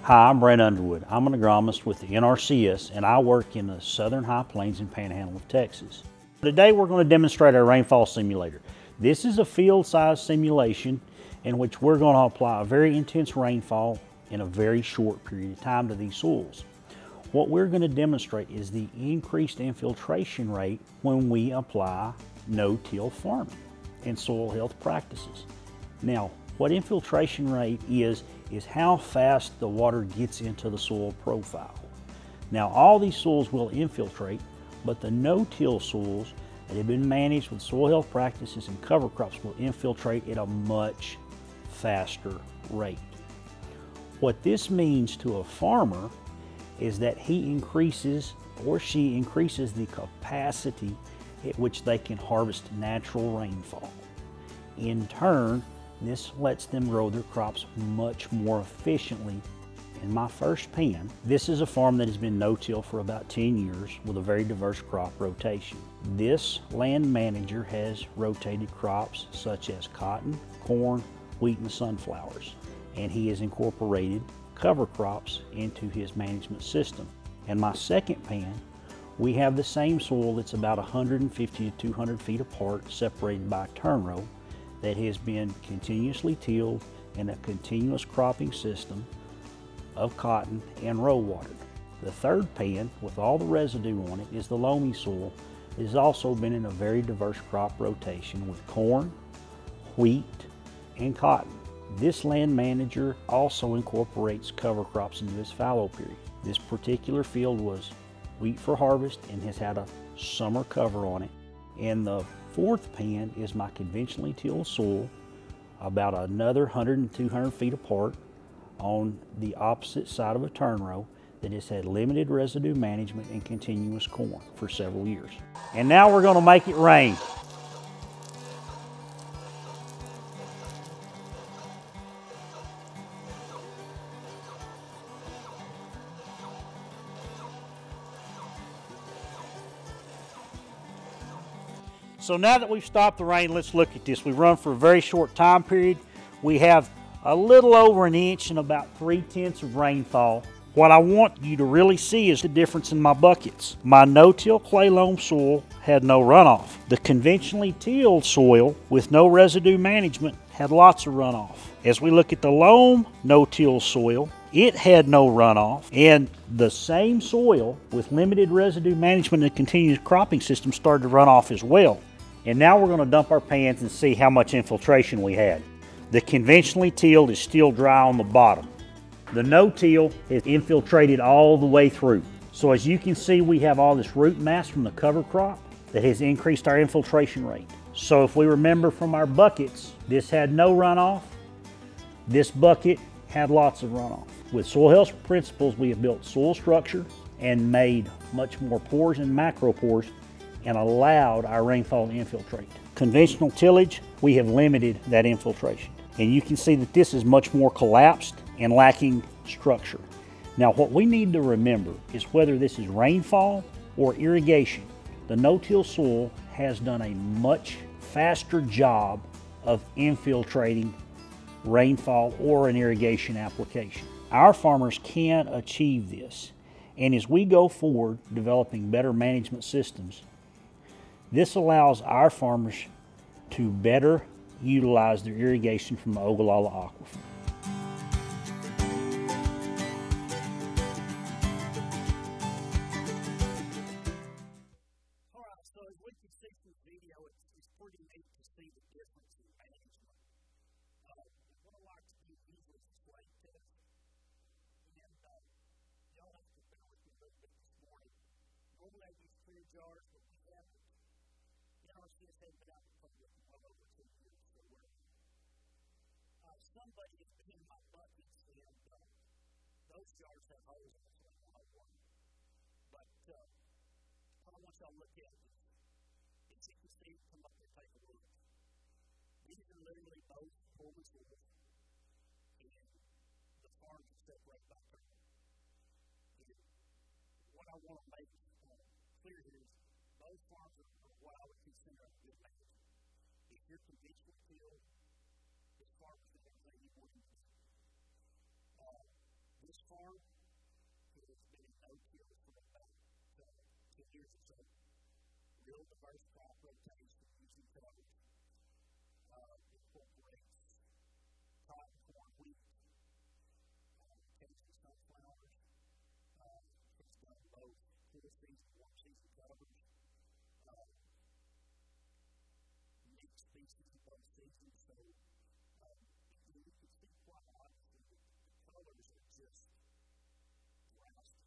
Hi, I'm Brent Underwood. I'm an agronomist with the NRCS and I work in the southern high plains and panhandle of Texas. Today we're going to demonstrate our rainfall simulator. This is a field-sized simulation in which we're going to apply a very intense rainfall in a very short period of time to these soils. What we're going to demonstrate is the increased infiltration rate when we apply no-till farming and soil health practices. Now, what infiltration rate is how fast the water gets into the soil profile. Now, all these soils will infiltrate, but the no-till soils that have been managed with soil health practices and cover crops will infiltrate at a much faster rate. What this means to a farmer is that he increases or she increases the capacity at which they can harvest natural rainfall. In turn, this lets them grow their crops much more efficiently. In my first pan, this is a farm that has been no-till for about 10 years with a very diverse crop rotation. This land manager has rotated crops such as cotton, corn, wheat, and sunflowers, and he has incorporated cover crops into his management system. In my second pan, we have the same soil that's about 150 to 200 feet apart, separated by a turn row, that has been continuously tilled in a continuous cropping system of cotton and row watered. The third pan, with all the residue on it, is the loamy soil. It has also been in a very diverse crop rotation with corn, wheat, and cotton. This land manager also incorporates cover crops into his fallow period. This particular field was wheat for harvest and has had a summer cover on it. And the fourth pan is my conventionally tilled soil, about another 100 and 200 feet apart on the opposite side of a turn row, that has had limited residue management and continuous corn for several years. And now we're going to make it rain. So now that we've stopped the rain, let's look at this. We've run for a very short time period. We have a little over an inch and about 3/10 of rainfall. What I want you to really see is the difference in my buckets. My no-till clay loam soil had no runoff. The conventionally tilled soil with no residue management had lots of runoff. As we look at the loam no-till soil, it had no runoff, and the same soil with limited residue management and continuous cropping system started to run off as well. And now we're going to dump our pans and see how much infiltration we had. The conventionally tilled is still dry on the bottom. The no-till has infiltrated all the way through. So as you can see, we have all this root mass from the cover crop that has increased our infiltration rate. So if we remember from our buckets, this had no runoff. This bucket had lots of runoff. With soil health principles, we have built soil structure and made much more pores and macropores and allowed our rainfall to infiltrate. Conventional tillage, we have limited that infiltration. And you can see that this is much more collapsed and lacking structure. Now, what we need to remember is whether this is rainfall or irrigation, the no-till soil has done a much faster job of infiltrating rainfall or an irrigation application. Our farmers can achieve this, and as we go forward developing better management systems, this allows our farmers to better utilize their irrigation from the Ogallala Aquifer. Alright, so as we can see from the video, it's pretty neat to see the difference in management. What I like to do usually is weight test, and y'all have to bear with me a little bit this morning. Normally I use clear jars, but we haven't. NRCS hasn't been out in public in well over 2 years, so somebody has been in my buckets, and those jars have holes in them, so I don't have one. But what I want y'all to look at is, as you can see, come up and take a look. These are literally both Pullman soils, and the farms are separated by turn. What I want to make clear here is both farms are what I would consider a good management. If you're conventional tilled, this farm is going to maybe more than this farm years or so. Real diverse crop rotation using coverage. Incorporates cotton, corn, wheat, occasionally sunflowers. It's done both cool season, warm season coverage. Mixed species in both seasons, so you can see quite obviously that the colors are just drastic.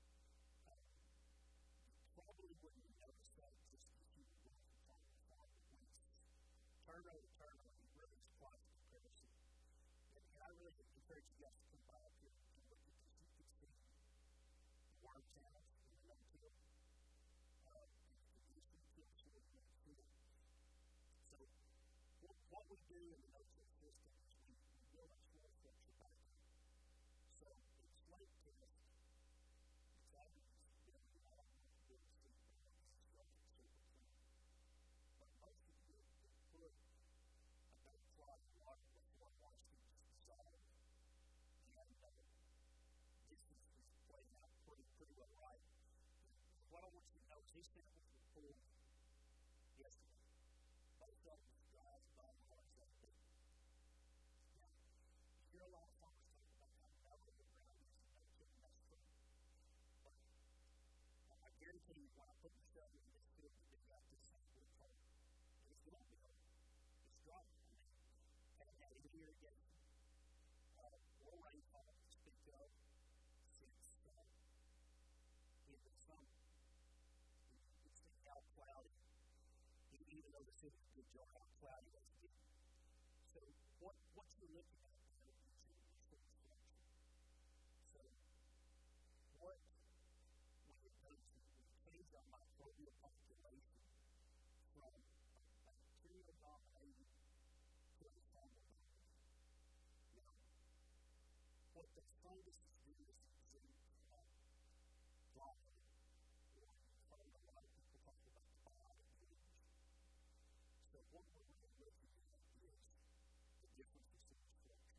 You probably wouldn't notice that just if you were walking on the farm, but when it's turn row to turn row, it really is quite a comparison. And I really encourage you guys to come by up here and look at this. You can see the worm channels in the no-till, and the conditioning tips in the no-till. So what we do in the no-till system is we build a soil structure back in. So in slate test, it's obvious that we have to build a seed bed. This is really super clean. But most of you can put a bed clod of water before it wants to just dissolve. And this is playing out pretty well right. What I want you to know is these samples were pulled yesterday. Both of them dry as bone hard as that big. Now, you hear a lot of farmers talk about how mellow the ground is and no-till, and that's true. But I guarantee you, when I put the shovel in this field to dig out this sample of coal, it's going to be open. It's dry. I mean, haven't had any irrigation or rainfall to speak of since in the summer. You can see how cloudy, even though the city's a good job, how cloudy it's getting. So what you're looking at there is your soil structure. So what we have done is we've changed our microbial population from a bacterial-dominated to a fungal-dominated. Now, what the fungus is doing is exuding dominated, or a lot of people talk about the biotic range. So what we're really looking at is the difference in soil structure.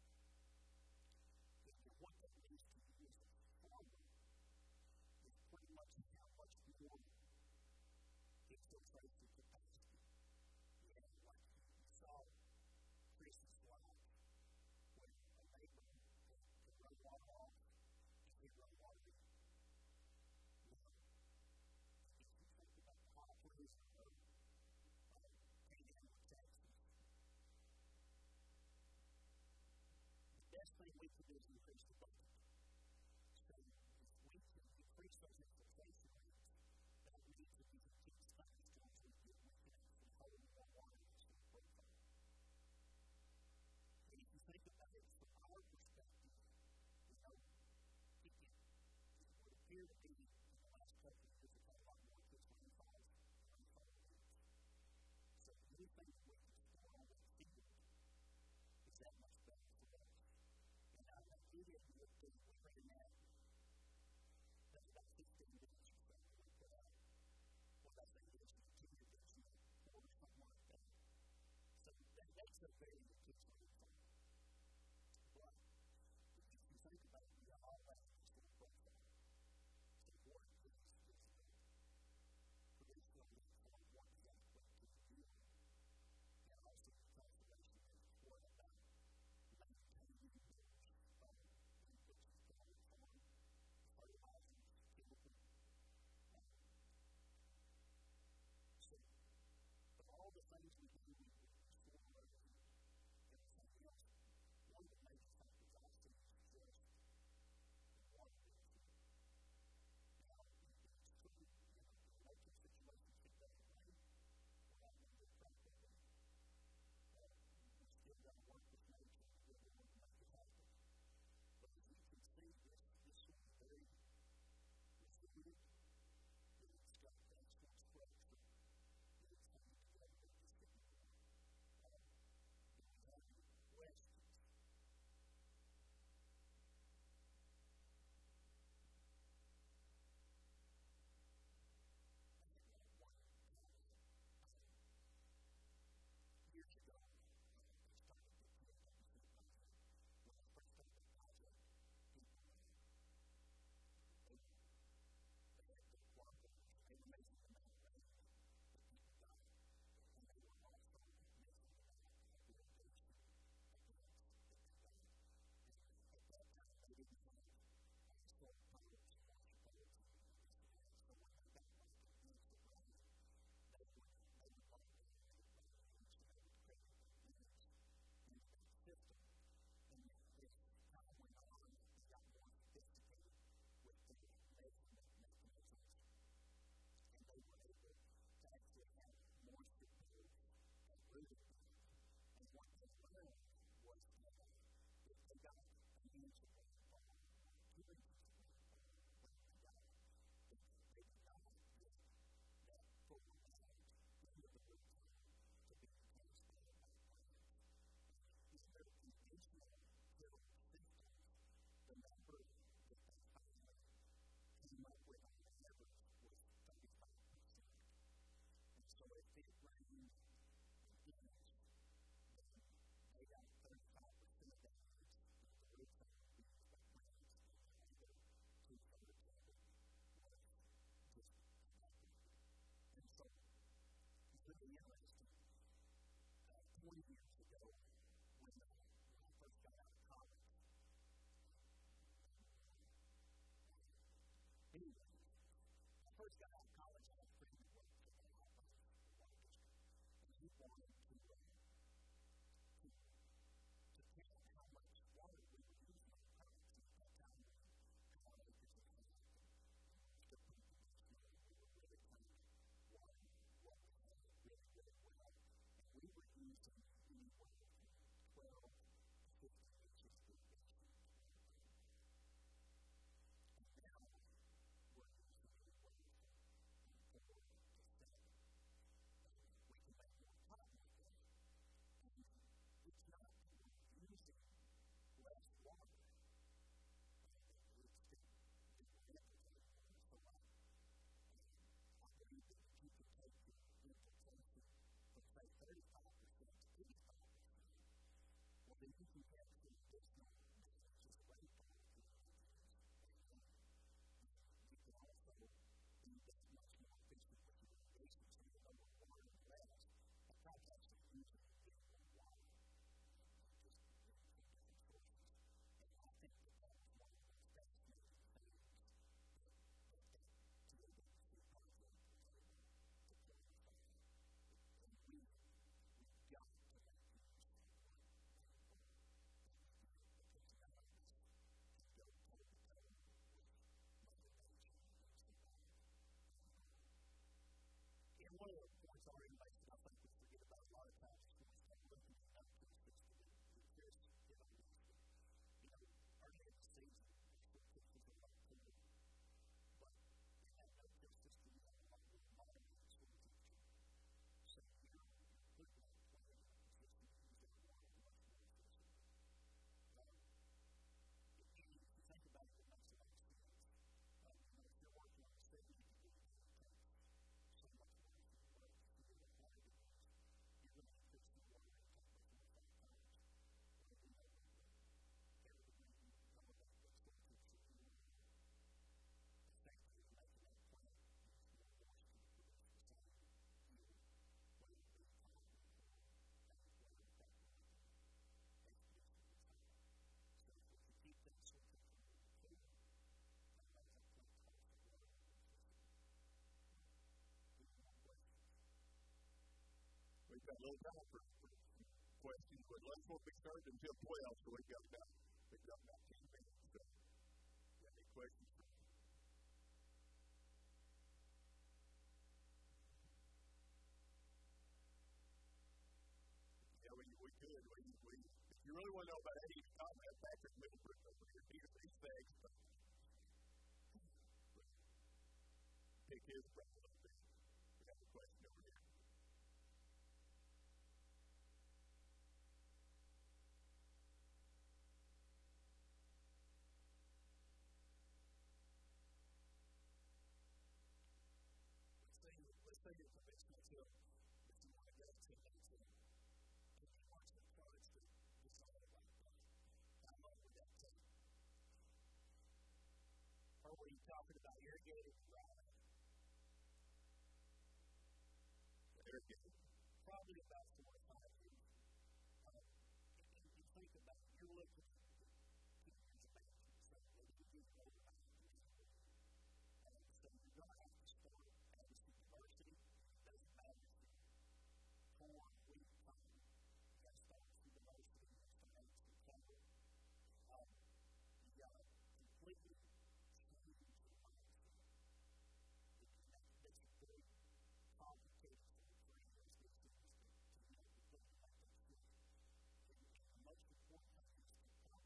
And what that means to you as a farmer is pretty much how much more infiltration capacity. And like you saw Chris's slide, when a neighbor could run water off and he'd run water in. Now, if you think about the high plains of Panhandle of Texas, the best thing we can do is increase the bucket. So if we can increase those infiltration rates, that means that we can keep studies going to the we can actually hold more water in the soil profile. And if you think about it from our perspective, you know, it would appear to be in the last couple of years we've had a lot more kids rainfall events. So anything that we can store on that field is that much better for us. And I got out of college, I had a friend who worked for the water district, and he wanted to count how much water we were using on the products. And at that time, we caught acres and had still pretty much we were really kind of watering what we had really, really well. And we were using anywhere from 12 to 15 inches of irrigation. And now we're using anywhere from 4 to 7. We can make more cotton with that. And it's not that we're using less water. It's that we're replicating so much. I believe that if you can take your implication from, say, 35% to 85%, well, then you can get some additional just rainfall if you want to use. You can also be that much more efficient with your irrigation, so you know more water and less. And probably actually using a bit more water, just from different sources. And I think that was one of the most fascinating things that TAWC project was able to clarify. And we've got to make use of rainfall because none of us can go toe-to-toe with Mother Nature and survive. And one of the points I already mentioned, I think we forget about a lot of times is when we start looking at the NRCS system, and Chris hit on this, but, early in the season, it's a lot cooler, but in that NRCS system, you have a lot more moderate soil temperature. So you're putting that plant in a position to use that water much more efficiently. If you think about it, it makes a lot of sense. If you're working on a 70-degree, it takes so much water from the road. If you're doing 100 degrees, you're going to increase the water intake by 4 or 5 times. Well, we know that every degree you come about that soil temperature, effectively making that plant use more moisture to produce the same yield, whether it be cotton or whether it be HPS is high. So if you keep that soil temperature a little cooler, that makes that plant cost of water more efficient. Any more questions? We've got a little time for questions, but lunch won't be served until 12, so we've got about 10 minutes. So, got any questions for me? Yeah, we could. If you really want to know about any comment, Patrick Middlebrook over here, he's the expert. Pick his brain a little bit. We have a question over here. Let's say you're conventional till that you want to go to and you want some products to dissolve like that. How long would that take? Or were you talking about irrigated or dry? Irrigated. Probably about 4 to 5 years. If you think about it, you're looking at 2 years of management, so maybe you do over 5 years. So you're going to have to start having some diversity. It doesn't matter if you're corn, wheat, cotton. You got to start with some diversity. You have to make some cover. You got to completely change your mindset. That's a very complicated thing for any of those things to completely make that shift. And the most important thing is to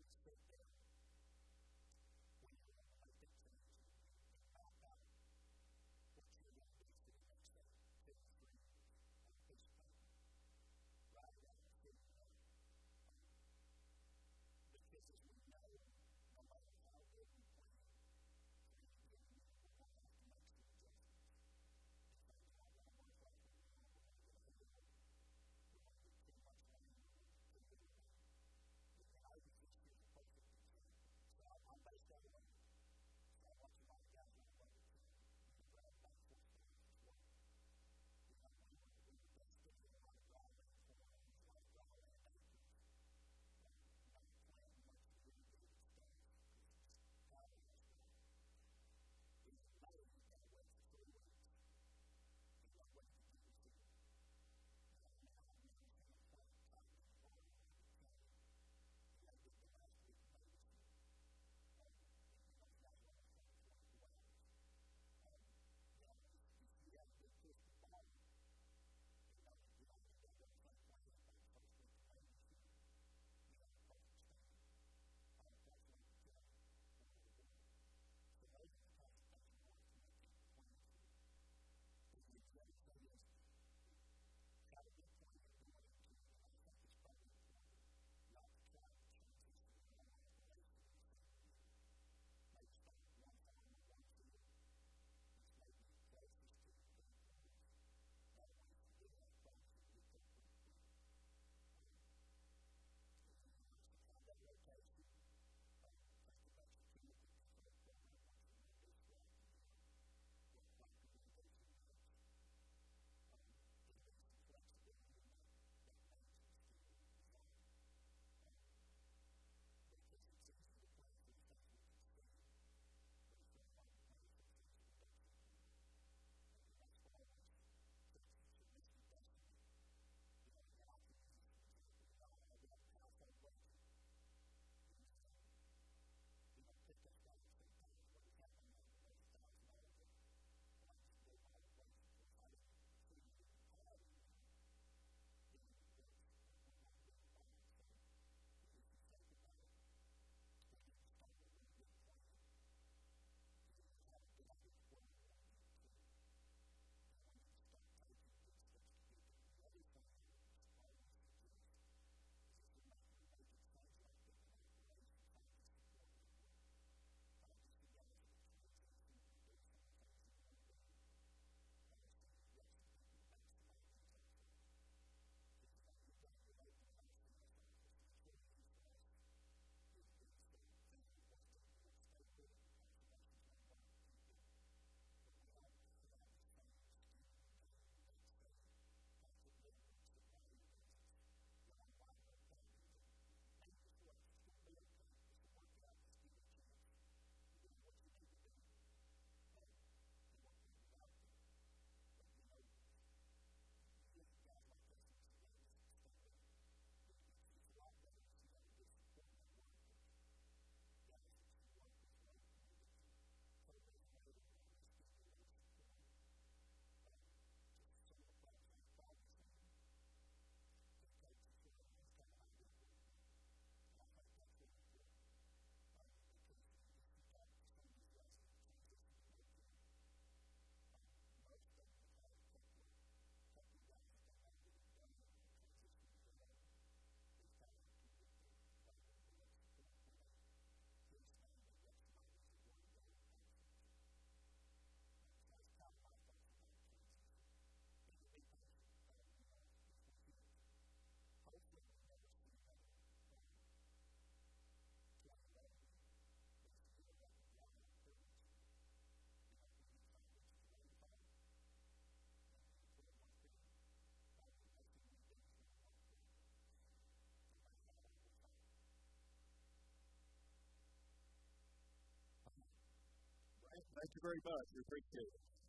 Thank you very much. We appreciate it.